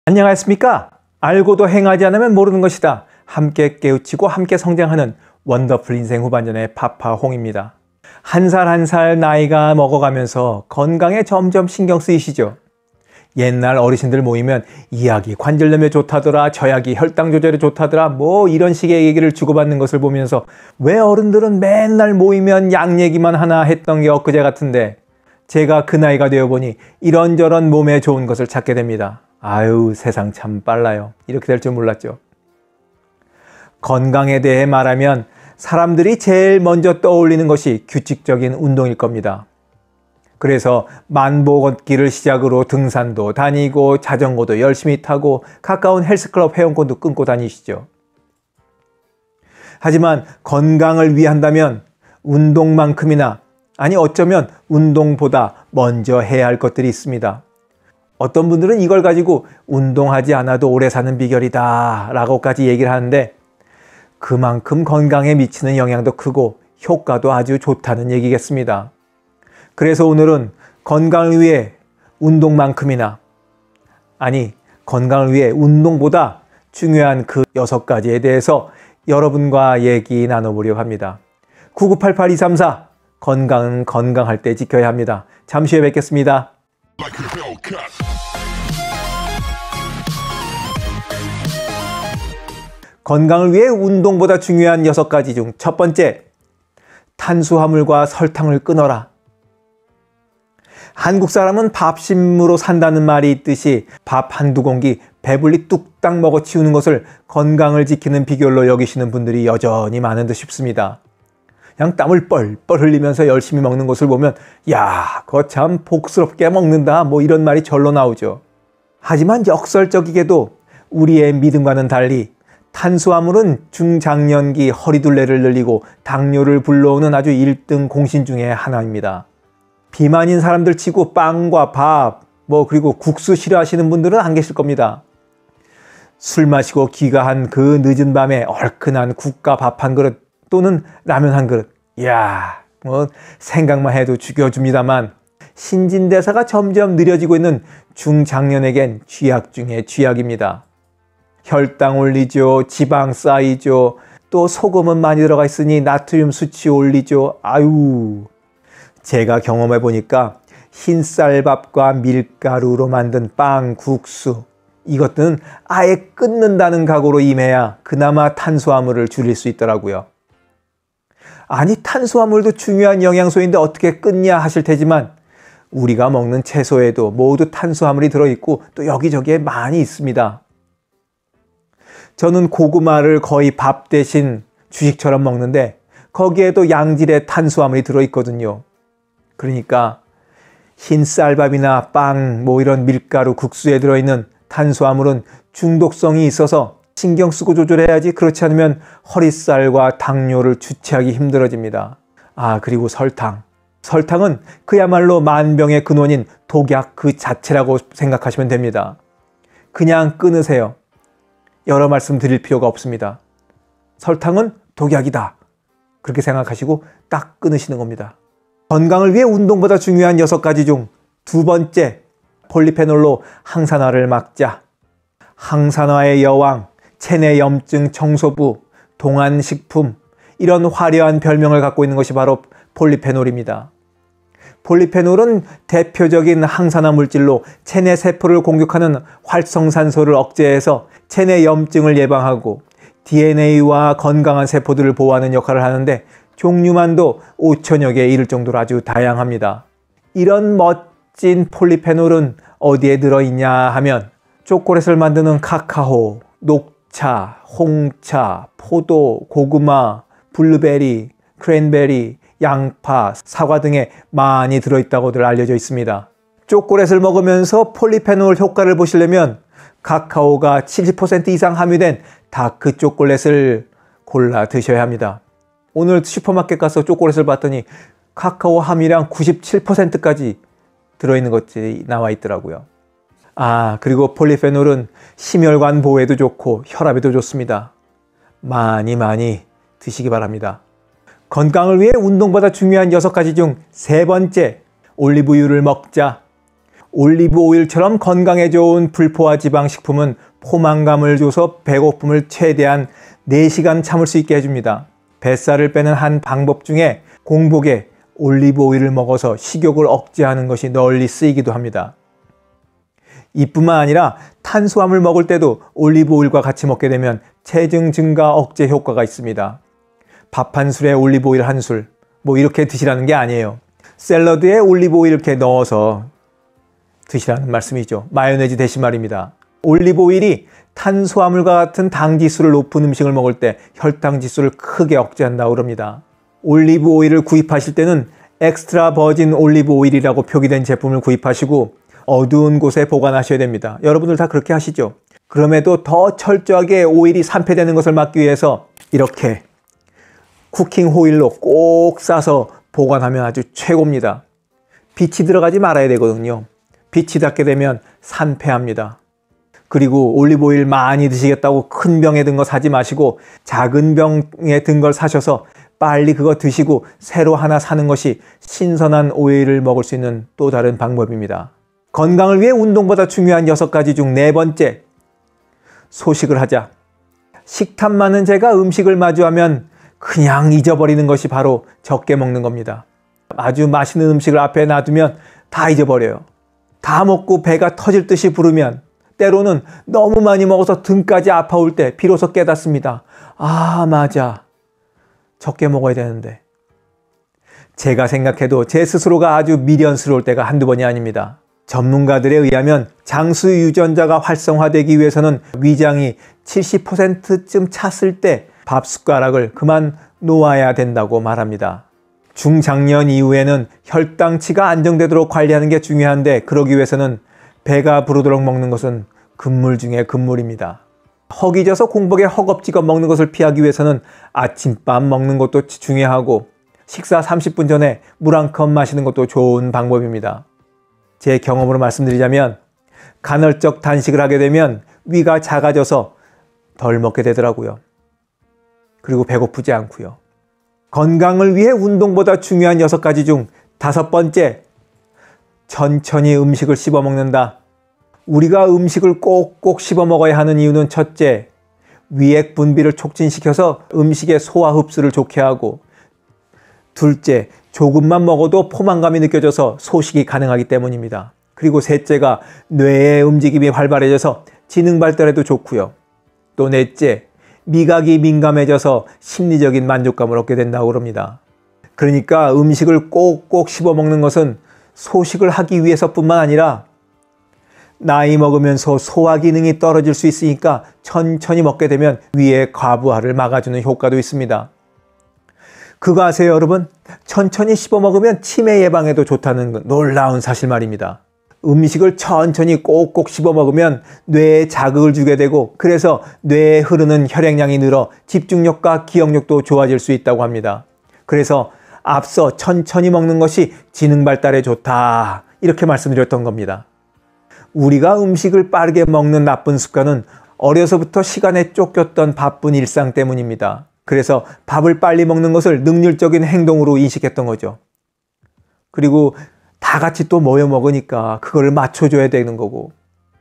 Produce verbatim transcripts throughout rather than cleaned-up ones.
안녕하십니까? 알고도 행하지 않으면 모르는 것이다. 함께 깨우치고 함께 성장하는 원더풀 인생 후반전의 파파홍입니다. 한 살 한 살 나이가 먹어가면서 건강에 점점 신경 쓰이시죠? 옛날 어르신들 모이면 이 약이 관절염에 좋다더라, 저 약이 혈당 조절에 좋다더라, 뭐 이런 식의 얘기를 주고받는 것을 보면서 왜 어른들은 맨날 모이면 약 얘기만 하나 했던 게 엊그제 같은데, 제가 그 나이가 되어보니 이런저런 몸에 좋은 것을 찾게 됩니다. 아유, 세상 참 빨라요. 이렇게 될 줄 몰랐죠. 건강에 대해 말하면 사람들이 제일 먼저 떠올리는 것이 규칙적인 운동일 겁니다. 그래서 만보 걷기를 시작으로 등산도 다니고 자전거도 열심히 타고 가까운 헬스클럽 회원권도 끊고 다니시죠. 하지만 건강을 위한다면 운동만큼이나, 아니 어쩌면 운동보다 먼저 해야 할 것들이 있습니다. 어떤 분들은 이걸 가지고 운동하지 않아도 오래 사는 비결이다 라고까지 얘기를 하는데, 그만큼 건강에 미치는 영향도 크고 효과도 아주 좋다는 얘기겠습니다. 그래서 오늘은 건강을 위해 운동만큼이나, 아니 건강을 위해 운동보다 중요한 그 여섯 가지에 대해서 여러분과 얘기 나눠보려고 합니다. 구구팔팔 이삼사, 건강은 건강할 때 지켜야 합니다. 잠시 후에 뵙겠습니다. 건강을 위해 운동보다 중요한 여섯 가지 중 첫 번째, 탄수화물과 설탕을 끊어라. 한국 사람은 밥심으로 산다는 말이 있듯이 밥 한두 공기 배불리 뚝딱 먹어 치우는 것을 건강을 지키는 비결로 여기시는 분들이 여전히 많은 듯 싶습니다. 그냥 땀을 뻘뻘 흘리면서 열심히 먹는 것을 보면 야, 그거 참 복스럽게 먹는다, 뭐 이런 말이 절로 나오죠. 하지만 역설적이게도 우리의 믿음과는 달리 탄수화물은 중장년기 허리둘레를 늘리고 당뇨를 불러오는 아주 일 등 공신 중에 하나입니다. 비만인 사람들 치고 빵과 밥, 뭐 그리고 국수 싫어하시는 분들은 안 계실 겁니다. 술 마시고 귀가한 그 늦은 밤에 얼큰한 국과 밥 한 그릇 또는 라면 한 그릇, 이야, 뭐 생각만 해도 죽여줍니다만, 신진대사가 점점 느려지고 있는 중장년에겐 쥐약 중에 쥐약입니다. 혈당 올리죠, 지방 쌓이죠, 또 소금은 많이 들어가 있으니 나트륨 수치 올리죠. 아유, 제가 경험해 보니까 흰쌀밥과 밀가루로 만든 빵, 국수, 이것들은 아예 끊는다는 각오로 임해야 그나마 탄수화물을 줄일 수 있더라고요. 아니, 탄수화물도 중요한 영양소인데 어떻게 끊냐 하실 테지만, 우리가 먹는 채소에도 모두 탄수화물이 들어있고 또 여기저기에 많이 있습니다. 저는 고구마를 거의 밥 대신 주식처럼 먹는데 거기에도 양질의 탄수화물이 들어있거든요. 그러니까 흰쌀밥이나 빵, 뭐 이런 밀가루, 국수에 들어있는 탄수화물은 중독성이 있어서 신경 쓰고 조절해야지, 그렇지 않으면 허리살과 당뇨를 주체하기 힘들어집니다. 아, 그리고 설탕. 설탕은 그야말로 만병의 근원인 독약 그 자체라고 생각하시면 됩니다. 그냥 끊으세요. 여러 말씀 드릴 필요가 없습니다. 설탕은 독약이다, 그렇게 생각하시고 딱 끊으시는 겁니다. 건강을 위해 운동보다 중요한 여섯 가지 중 두 번째, 폴리페놀로 항산화를 막자. 항산화의 여왕, 체내 염증 청소부, 동안식품, 이런 화려한 별명을 갖고 있는 것이 바로 폴리페놀입니다. 폴리페놀은 대표적인 항산화 물질로 체내 세포를 공격하는 활성산소를 억제해서 체내 염증을 예방하고 디엔에이와 건강한 세포들을 보호하는 역할을 하는데, 종류만도 오천여 개에 이를 정도로 아주 다양합니다. 이런 멋진 폴리페놀은 어디에 들어있냐 하면, 초콜릿을 만드는 카카오, 녹차, 홍차, 포도, 고구마, 블루베리, 크랜베리, 양파, 사과 등에 많이 들어있다고들 알려져 있습니다. 초콜릿을 먹으면서 폴리페놀 효과를 보시려면 카카오가 칠십 퍼센트 이상 함유된 다크 초콜릿을 골라 드셔야 합니다. 오늘 슈퍼마켓 가서 초콜릿을 봤더니 카카오 함유량 구십칠 퍼센트까지 들어있는 것들이 나와 있더라고요. 아, 그리고 폴리페놀은 심혈관 보호에도 좋고 혈압에도 좋습니다. 많이 많이 드시기 바랍니다. 건강을 위해 운동보다 중요한 여섯 가지 중 세 번째, 올리브유를 먹자. 올리브 오일처럼 건강에 좋은 불포화 지방 식품은 포만감을 줘서 배고픔을 최대한 네 시간 참을 수 있게 해줍니다. 뱃살을 빼는 한 방법 중에 공복에 올리브 오일을 먹어서 식욕을 억제하는 것이 널리 쓰이기도 합니다. 이뿐만 아니라 탄수화물 먹을 때도 올리브 오일과 같이 먹게 되면 체중 증가 억제 효과가 있습니다. 밥 한 술에 올리브 오일 한 술, 뭐 이렇게 드시라는 게 아니에요. 샐러드에 올리브 오일 이렇게 넣어서 드시라는 말씀이죠. 마요네즈 대신 말입니다. 올리브 오일이 탄수화물과 같은 당 지수를 높은 음식을 먹을 때 혈당 지수를 크게 억제한다고 그럽니다. 올리브 오일을 구입하실 때는 엑스트라 버진 올리브 오일이라고 표기된 제품을 구입하시고 어두운 곳에 보관하셔야 됩니다. 여러분들 다 그렇게 하시죠? 그럼에도 더 철저하게 오일이 산패되는 것을 막기 위해서 이렇게 쿠킹 호일로 꼭 싸서 보관하면 아주 최고입니다. 빛이 들어가지 말아야 되거든요. 빛이 닿게 되면 산패합니다. 그리고 올리브 오일 많이 드시겠다고 큰 병에 든 거 사지 마시고 작은 병에 든 걸 사셔서 빨리 그거 드시고 새로 하나 사는 것이 신선한 오일을 먹을 수 있는 또 다른 방법입니다. 건강을 위해 운동보다 중요한 여섯 가지 중 네 번째, 소식을 하자. 식탐 많은 제가 음식을 마주하면 그냥 잊어버리는 것이 바로 적게 먹는 겁니다. 아주 맛있는 음식을 앞에 놔두면 다 잊어버려요. 다 먹고 배가 터질 듯이 부르면 때로는 너무 많이 먹어서 등까지 아파올 때 비로소 깨닫습니다. 아, 맞아. 적게 먹어야 되는데. 제가 생각해도 제 스스로가 아주 미련스러울 때가 한두 번이 아닙니다. 전문가들에 의하면 장수 유전자가 활성화되기 위해서는 위장이 칠십 퍼센트쯤 찼을 때 밥 숟가락을 그만 놓아야 된다고 말합니다. 중장년 이후에는 혈당치가 안정되도록 관리하는 게 중요한데 그러기 위해서는 배가 부르도록 먹는 것은 금물 중에 금물입니다. 허기져서 공복에 허겁지겁 먹는 것을 피하기 위해서는 아침밥 먹는 것도 중요하고 식사 삼십 분 전에 물 한 컵 마시는 것도 좋은 방법입니다. 제 경험으로 말씀드리자면 간헐적 단식을 하게 되면 위가 작아져서 덜 먹게 되더라고요. 그리고 배고프지 않고요. 건강을 위해 운동보다 중요한 여섯 가지 중 다섯 번째, 천천히 음식을 씹어 먹는다. 우리가 음식을 꼭꼭 씹어 먹어야 하는 이유는 첫째, 위액 분비를 촉진시켜서 음식의 소화 흡수를 좋게 하고, 둘째, 조금만 먹어도 포만감이 느껴져서 소식이 가능하기 때문입니다. 그리고 셋째가 뇌의 움직임이 활발해져서 지능 발달에도 좋고요. 또 넷째, 미각이 민감해져서 심리적인 만족감을 얻게 된다고 그럽니다. 그러니까 음식을 꼭꼭 씹어 먹는 것은 소식을 하기 위해서뿐만 아니라 나이 먹으면서 소화 기능이 떨어질 수 있으니까 천천히 먹게 되면 위의 과부하를 막아주는 효과도 있습니다. 그거 아세요, 여러분? 천천히 씹어 먹으면 치매 예방에도 좋다는 놀라운 사실 말입니다. 음식을 천천히 꼭꼭 씹어 먹으면 뇌에 자극을 주게 되고 그래서 뇌에 흐르는 혈액량이 늘어 집중력과 기억력도 좋아질 수 있다고 합니다. 그래서 앞서 천천히 먹는 것이 지능 발달에 좋다 이렇게 말씀드렸던 겁니다. 우리가 음식을 빠르게 먹는 나쁜 습관은 어려서부터 시간에 쫓겼던 바쁜 일상 때문입니다. 그래서 밥을 빨리 먹는 것을 능률적인 행동으로 인식했던 거죠. 그리고 다 같이 또 모여 먹으니까 그걸 맞춰줘야 되는 거고.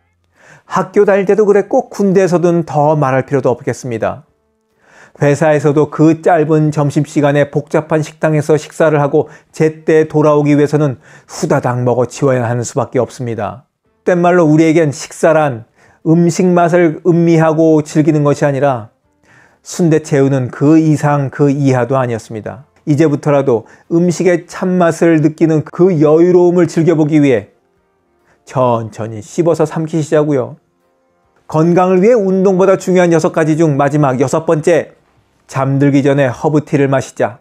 학교 다닐 때도 그랬고 군대에서는 더 말할 필요도 없겠습니다. 회사에서도 그 짧은 점심시간에 복잡한 식당에서 식사를 하고 제때 돌아오기 위해서는 후다닥 먹어 치워야 하는 수밖에 없습니다. 땐 말로 우리에겐 식사란 음식 맛을 음미하고 즐기는 것이 아니라 순대 채우는 그 이상 그 이하도 아니었습니다. 이제부터라도 음식의 참맛을 느끼는 그 여유로움을 즐겨보기 위해 천천히 씹어서 삼키시자고요. 건강을 위해 운동보다 중요한 여섯 가지 중 마지막 여섯 번째, 잠들기 전에 허브티를 마시자.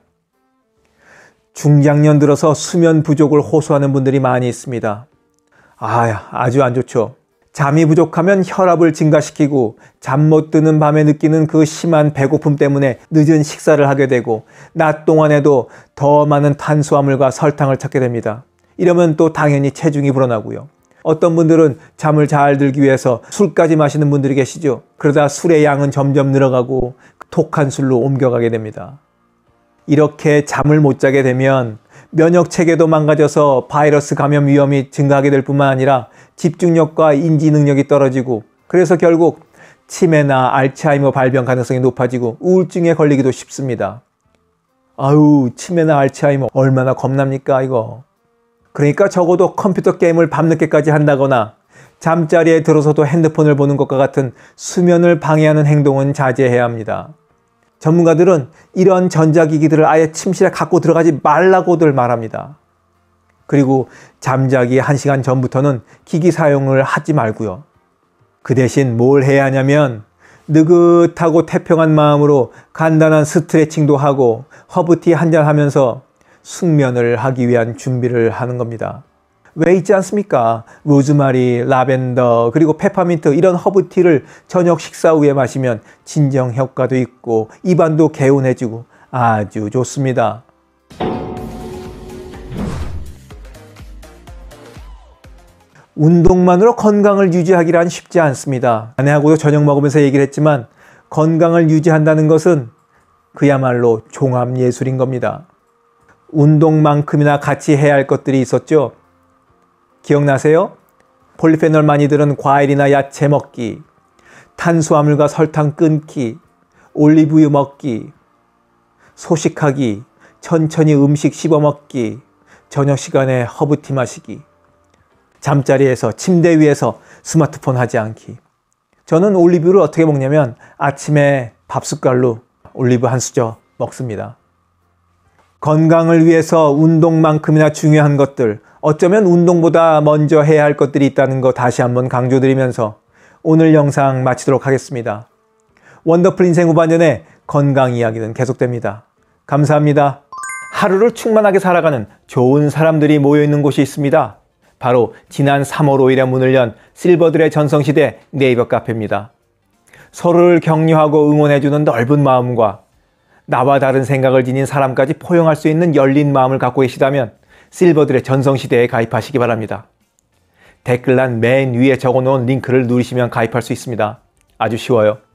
중장년 들어서 수면 부족을 호소하는 분들이 많이 있습니다. 아, 아주 안 좋죠. 잠이 부족하면 혈압을 증가시키고 잠 못 드는 밤에 느끼는 그 심한 배고픔 때문에 늦은 식사를 하게 되고 낮 동안에도 더 많은 탄수화물과 설탕을 찾게 됩니다. 이러면 또 당연히 체중이 불어나고요. 어떤 분들은 잠을 잘 들기 위해서 술까지 마시는 분들이 계시죠. 그러다 술의 양은 점점 늘어가고 독한 술로 옮겨가게 됩니다. 이렇게 잠을 못 자게 되면 면역 체계도 망가져서 바이러스 감염 위험이 증가하게 될 뿐만 아니라 집중력과 인지 능력이 떨어지고, 그래서 결국 치매나 알츠하이머 발병 가능성이 높아지고 우울증에 걸리기도 쉽습니다. 아유, 치매나 알츠하이머 얼마나 겁납니까 이거. 그러니까 적어도 컴퓨터 게임을 밤늦게까지 한다거나 잠자리에 들어서도 핸드폰을 보는 것과 같은 수면을 방해하는 행동은 자제해야 합니다. 전문가들은 이런 전자기기들을 아예 침실에 갖고 들어가지 말라고들 말합니다. 그리고 잠자기 한 시간 전부터는 기기 사용을 하지 말고요. 그 대신 뭘 해야 하냐면 느긋하고 태평한 마음으로 간단한 스트레칭도 하고 허브티 한잔 하면서 숙면을 하기 위한 준비를 하는 겁니다. 왜 있지 않습니까? 로즈마리, 라벤더, 그리고 페퍼민트 이런 허브티를 저녁 식사 후에 마시면 진정 효과도 있고 입안도 개운해지고 아주 좋습니다. 운동만으로 건강을 유지하기란 쉽지 않습니다. 아내하고도 저녁 먹으면서 얘기를 했지만 건강을 유지한다는 것은 그야말로 종합예술인 겁니다. 운동만큼이나 같이 해야 할 것들이 있었죠. 기억나세요? 폴리페놀 많이 들은 과일이나 야채 먹기, 탄수화물과 설탕 끊기, 올리브유 먹기, 소식하기, 천천히 음식 씹어 먹기, 저녁 시간에 허브티 마시기, 잠자리에서 침대 위에서 스마트폰 하지 않기. 저는 올리브유를 어떻게 먹냐면 아침에 밥 숟갈로 올리브 한 수저 먹습니다. 건강을 위해서 운동만큼이나 중요한 것들, 어쩌면 운동보다 먼저 해야 할 것들이 있다는 거 다시 한번 강조드리면서 오늘 영상 마치도록 하겠습니다. 원더풀 인생 후반전에 건강 이야기는 계속됩니다. 감사합니다. 하루를 충만하게 살아가는 좋은 사람들이 모여있는 곳이 있습니다. 바로 지난 삼월 오일에 문을 연 실버들의 전성시대 네이버 카페입니다. 서로를 격려하고 응원해주는 넓은 마음과 나와 다른 생각을 지닌 사람까지 포용할 수 있는 열린 마음을 갖고 계시다면 실버들의 전성시대에 가입하시기 바랍니다. 댓글란 맨 위에 적어놓은 링크를 누르시면 가입할 수 있습니다. 아주 쉬워요.